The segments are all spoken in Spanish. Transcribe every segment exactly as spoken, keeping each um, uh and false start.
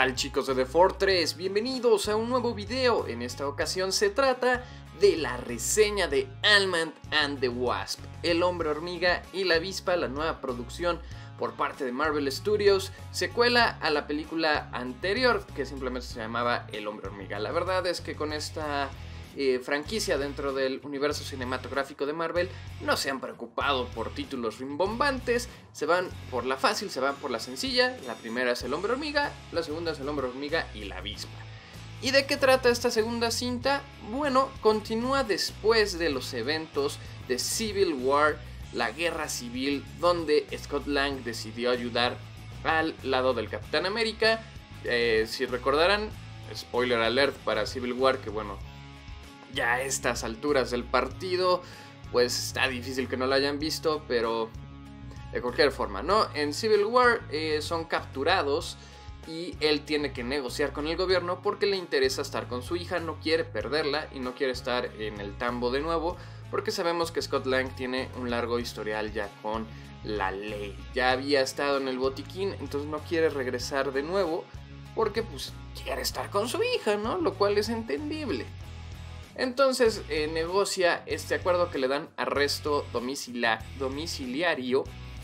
tal, chicos de The Fortress? Bienvenidos a un nuevo video. En esta ocasión se trata de la reseña de Ant-Man and the Wasp, El Hombre Hormiga y la Avispa, la nueva producción por parte de Marvel Studios, secuela a la película anterior que simplemente se llamaba El Hombre Hormiga. La verdad es que con esta eh, franquicia dentro del universo cinematográfico de Marvel no se han preocupado por títulos rimbombantes, se van por la fácil, se van por la sencilla. La primera es El Hombre Hormiga, la segunda es El Hombre Hormiga y la Avispa. ¿Y de qué trata esta segunda cinta? Bueno, continúa después de los eventos de Civil War, la guerra civil, donde Scott Lang decidió ayudar al lado del Capitán América. Eh, si recordarán, spoiler alert para Civil War, que bueno, ya a estas alturas del partido, pues está difícil que no lo hayan visto, pero de cualquier forma, ¿no? En Civil War eh, son capturados y él tiene que negociar con el gobierno porque le interesa estar con su hija, no quiere perderla y no quiere estar en el tambo de nuevo, porque sabemos que Scott Lang tiene un largo historial ya con la ley. Ya había estado en el botiquín, entonces no quiere regresar de nuevo porque pues quiere estar con su hija, ¿no? Lo cual es entendible. Entonces eh, negocia este acuerdo que le dan arresto domicilia- domiciliario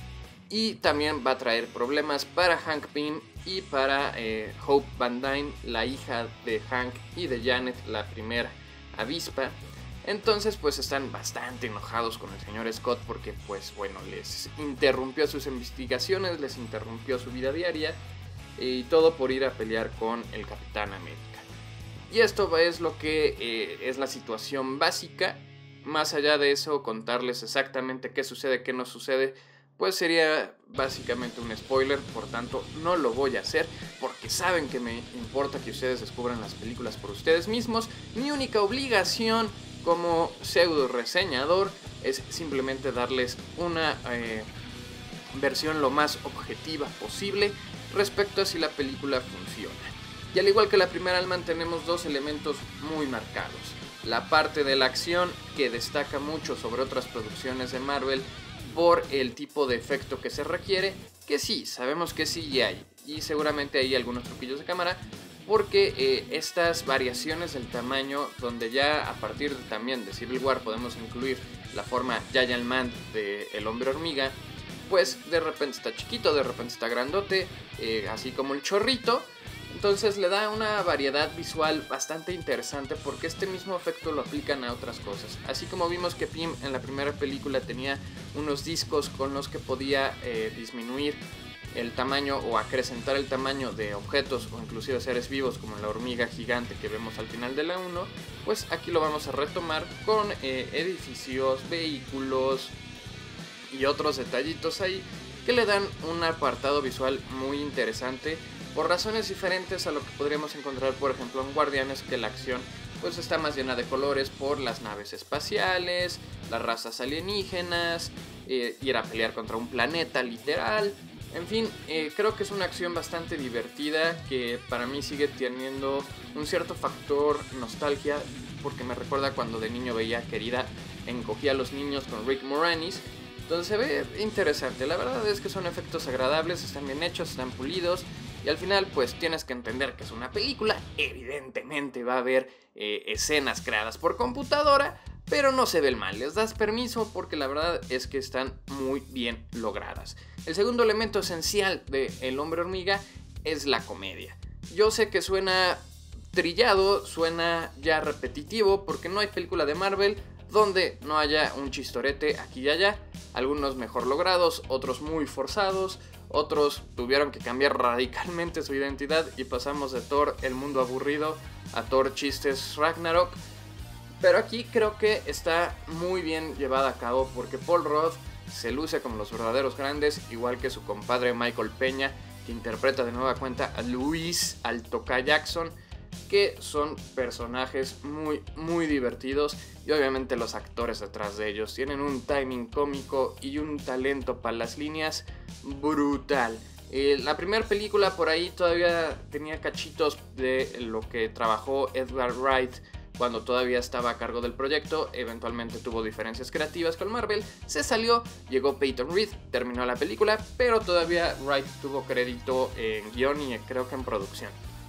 y también va a traer problemas para Hank Pym y para eh, Hope Van Dyne, la hija de Hank y de Janet, la primera avispa. Entonces pues están bastante enojados con el señor Scott porque pues bueno, les interrumpió sus investigaciones, les interrumpió su vida diaria y todo por ir a pelear con el Capitán América. Y esto es lo que eh, es la situación básica. Más allá de eso, contarles exactamente qué sucede, qué no sucede, pues sería básicamente un spoiler, por tanto no lo voy a hacer porque saben que me importa que ustedes descubran las películas por ustedes mismos. Mi única obligación como pseudo reseñador es simplemente darles una eh, versión lo más objetiva posible respecto a si la película funciona. Y al igual que la primera Ant-Man, tenemos dos elementos muy marcados. La parte de la acción, que destaca mucho sobre otras producciones de Marvel por el tipo de efecto que se requiere, que sí, sabemos que sí hay, y seguramente hay algunos truquillos de cámara, porque eh, estas variaciones del tamaño, donde ya a partir de, también de Civil War podemos incluir la forma Giant Man de El Hombre Hormiga, pues de repente está chiquito, de repente está grandote, eh, así como el chorrito. Entonces le da una variedad visual bastante interesante porque este mismo efecto lo aplican a otras cosas. Así como vimos que Pym en la primera película tenía unos discos con los que podía eh, disminuir el tamaño o acrecentar el tamaño de objetos o inclusive seres vivos como la hormiga gigante que vemos al final de la uno, pues aquí lo vamos a retomar con eh, edificios, vehículos y otros detallitos ahí que le dan un apartado visual muy interesante por razones diferentes a lo que podríamos encontrar por ejemplo en Guardianes, que la acción pues está más llena de colores por las naves espaciales, las razas alienígenas, eh, ir a pelear contra un planeta literal. En fin, eh, creo que es una acción bastante divertida que para mí sigue teniendo un cierto factor nostalgia porque me recuerda cuando de niño veía Querida encogía a los niños con Rick Moranis. Entonces se ve interesante, la verdad es que son efectos agradables, están bien hechos, están pulidos. Y al final pues tienes que entender que es una película, evidentemente va a haber eh, escenas creadas por computadora, pero no se ve el mal, les das permiso porque la verdad es que están muy bien logradas. El segundo elemento esencial de El Hombre Hormiga es la comedia. Yo sé que suena trillado, suena ya repetitivo porque no hay película de Marvel donde no haya un chistorete aquí y allá, algunos mejor logrados, otros muy forzados. Otros tuvieron que cambiar radicalmente su identidad y pasamos de Thor, el mundo aburrido, a Thor chistes Ragnarok. Pero aquí creo que está muy bien llevada a cabo porque Paul Rudd se luce como los verdaderos grandes, igual que su compadre Michael Peña, que interpreta de nueva cuenta a Luis Altoca Jackson, que son personajes muy muy divertidos y obviamente los actores detrás de ellos tienen un timing cómico y un talento para las líneas brutal. Eh, la primera película por ahí todavía tenía cachitos de lo que trabajó Edgar Wright cuando todavía estaba a cargo del proyecto. Eventualmente tuvo diferencias creativas con Marvel, se salió, llegó Peyton Reed, terminó la película, pero todavía Wright tuvo crédito en guión y creo que en producción.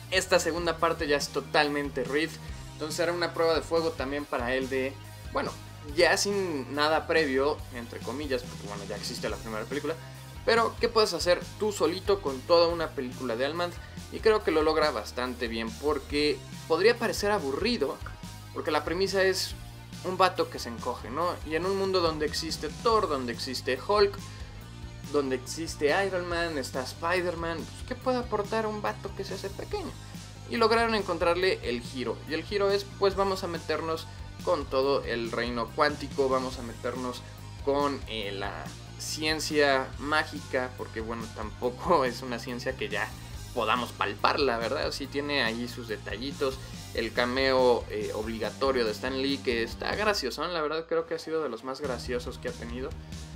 esta segunda parte ya es totalmente Reed. Entonces era una prueba de fuego también para él de, bueno, ya sin nada previo, entre comillas, porque bueno, ya existe la primera película, pero ¿qué puedes hacer tú solito con toda una película de Allman? Y creo que lo logra bastante bien, porque podría parecer aburrido, porque la premisa es un vato que se encoge, ¿no? Y en un mundo donde existe Thor, donde existe Hulk, donde existe Iron Man, está Spider-Man, pues, ¿qué puede aportar un vato que se hace pequeño? Y lograron encontrarle el giro, y el giro es, pues vamos a meternos con todo el reino cuántico, vamos a meternos con eh, la ciencia mágica, porque bueno, tampoco es una ciencia que ya podamos palparla, ¿verdad? Sí tiene ahí sus detallitos, el cameo eh, obligatorio de Stan Lee, que está gracioso, la verdad creo que ha sido de los más graciosos que ha tenido.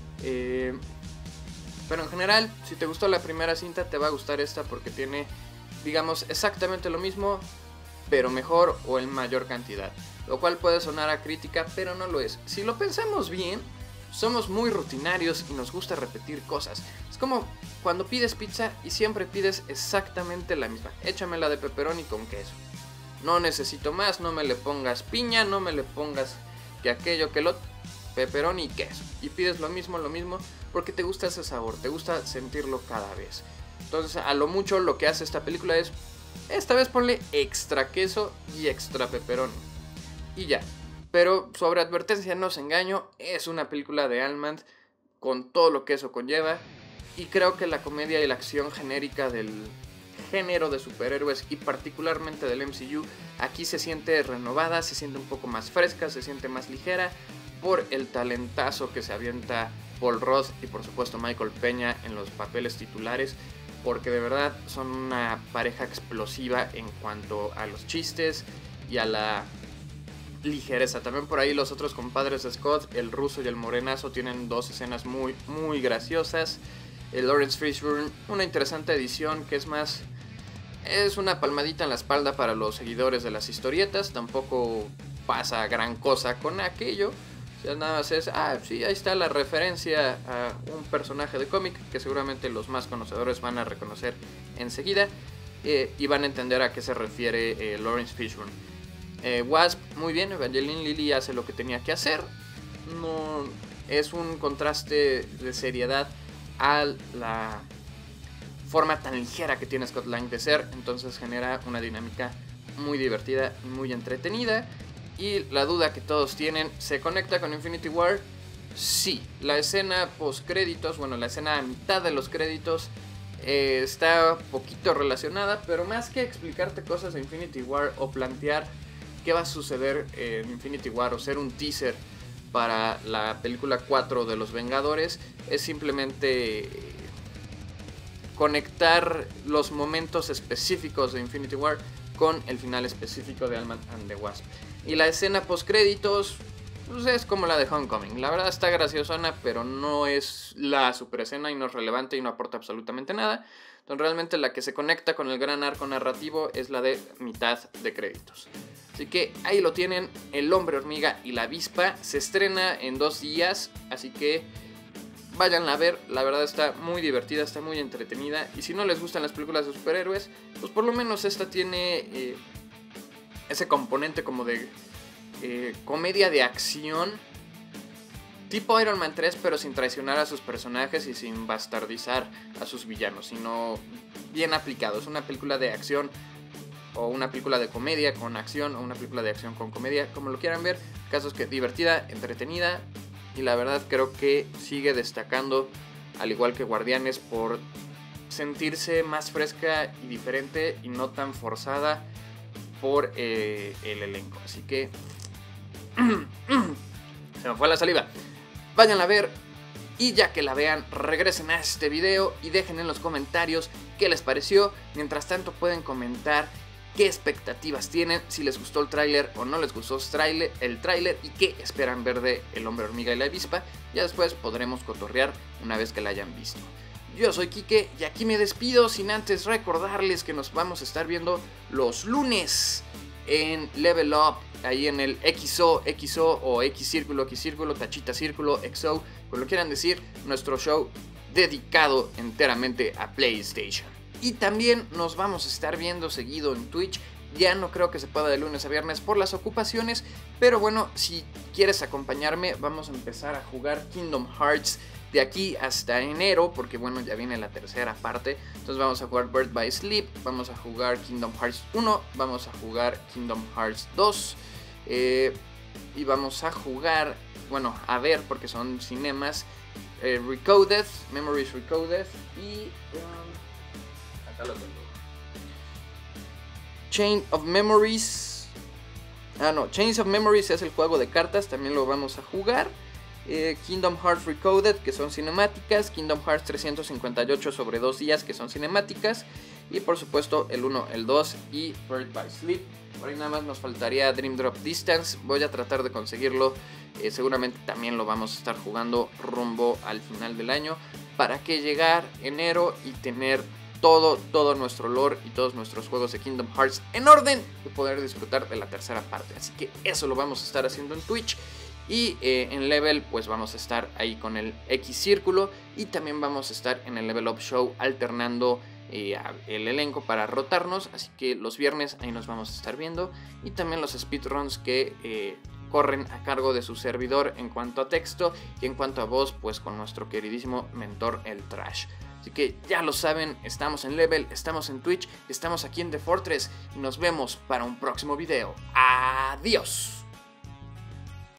Eh, pero en general, si te gustó la primera cinta, te va a gustar esta porque tiene, digamos, exactamente lo mismo, pero mejor o en mayor cantidad. Lo cual puede sonar a crítica, pero no lo es. Si lo pensamos bien, somos muy rutinarios y nos gusta repetir cosas. Es como cuando pides pizza y siempre pides exactamente la misma. Échamela de pepperoni con queso. No necesito más, no me le pongas piña, no me le pongas que aquello, que lo... pepperoni y queso. Y pides lo mismo, lo mismo, porque te gusta ese sabor, te gusta sentirlo cada vez. Entonces, a lo mucho lo que hace esta película es, esta vez ponle extra queso y extra pepperoni. Y ya. Pero sobre advertencia, no os engaño, es una película de Allman con todo lo que eso conlleva. Y creo que la comedia y la acción genérica del género de superhéroes y particularmente del M C U aquí se siente renovada, se siente un poco más fresca, se siente más ligera por el talentazo que se avienta Paul Rudd y por supuesto Michael Peña en los papeles titulares, porque de verdad son una pareja explosiva en cuanto a los chistes y a la ligereza. También por ahí los otros compadres de Scott, el ruso y el morenazo, tienen dos escenas muy muy graciosas. El Lawrence Fishburne, una interesante edición que es más, es una palmadita en la espalda para los seguidores de las historietas. Tampoco pasa gran cosa con aquello. O sea, nada más es, ah, sí, ahí está la referencia a un personaje de cómic que seguramente los más conocedores van a reconocer enseguida eh, y van a entender a qué se refiere eh, Lawrence Fishburne. Eh, Wasp, muy bien, Evangeline Lilly hace lo que tenía que hacer. No es un contraste de seriedad a la forma tan ligera que tiene Scott Lang de ser, entonces genera una dinámica muy divertida y muy entretenida. Y la duda que todos tienen, ¿se conecta con Infinity War? Sí, la escena post créditos, bueno, la escena a mitad de los créditos eh, está poquito relacionada, pero más que explicarte cosas de Infinity War o plantear qué va a suceder en Infinity War o ser un teaser para la película cuatro de los Vengadores, es simplemente conectar los momentos específicos de Infinity War con el final específico de Ant-Man and the Wasp. Y la escena post créditos pues es como la de Homecoming, la verdad está graciosona, pero no es la super escena y no es relevante y no aporta absolutamente nada. Entonces realmente la que se conecta con el gran arco narrativo es la de mitad de créditos. Así que ahí lo tienen, El Hombre Hormiga y la Avispa. Se estrena en dos días, así que váyanla a ver. La verdad está muy divertida, está muy entretenida. Y si no les gustan las películas de superhéroes, pues por lo menos esta tiene eh, ese componente como de eh, comedia de acción. Tipo Iron Man tres, pero sin traicionar a sus personajes y sin bastardizar a sus villanos, sino bien aplicado. Es una película de acción o una película de comedia con acción o una película de acción con comedia, como lo quieran ver. El caso es que divertida, entretenida y la verdad creo que sigue destacando, al igual que Guardianes, por sentirse más fresca y diferente y no tan forzada por eh, el elenco. Así que se me fue la saliva. Váyanla a ver y ya que la vean, regresen a este video y dejen en los comentarios qué les pareció. Mientras tanto pueden comentar qué expectativas tienen, si les gustó el tráiler o no les gustó el tráiler y qué esperan ver de El Hombre Hormiga y la Avispa. Ya después podremos cotorrear una vez que la hayan visto. Yo soy Quique y aquí me despido sin antes recordarles que nos vamos a estar viendo los lunes en Level Up, ahí en el X O, X O o X Círculo, X Círculo, Tachita Círculo, X O, como lo quieran decir, nuestro show dedicado enteramente a PlayStation. Y también nos vamos a estar viendo seguido en Twitch. Ya no creo que se pueda de lunes a viernes por las ocupaciones, pero bueno, si quieres acompañarme, vamos a empezar a jugar Kingdom Hearts de aquí hasta enero, porque bueno, ya viene la tercera parte. Entonces vamos a jugar Birth by Sleep, vamos a jugar Kingdom Hearts uno, vamos a jugar Kingdom Hearts dos, eh, y vamos a jugar, bueno, a ver, porque son cinemas, eh, Recoded, Memories Recoded, y um, acá lo tengo, Chain of Memories. Ah, no, Chains of Memories es el juego de cartas, también lo vamos a jugar. Eh, Kingdom Hearts Recoded, que son cinemáticas. Kingdom Hearts trescientos cincuenta y ocho sobre dos días, que son cinemáticas. Y por supuesto el uno, el dos y Birth by Sleep. Por ahí nada más nos faltaría Dream Drop Distance. Voy a tratar de conseguirlo. Eh, seguramente también lo vamos a estar jugando rumbo al final del año, para que llegar enero y tener todo, todo nuestro lore y todos nuestros juegos de Kingdom Hearts en orden y poder disfrutar de la tercera parte. Así que eso lo vamos a estar haciendo en Twitch. Y eh, en Level pues vamos a estar ahí con el X Círculo. Y también vamos a estar en el Level Up Show alternando eh, el elenco para rotarnos. Así que los viernes ahí nos vamos a estar viendo. Y también los speedruns que eh, corren a cargo de su servidor en cuanto a texto. Y en cuanto a voz, pues con nuestro queridísimo mentor el Trash. Así que ya lo saben, estamos en Level, estamos en Twitch, estamos aquí en The Fortress. Y nos vemos para un próximo video. ¡Adiós!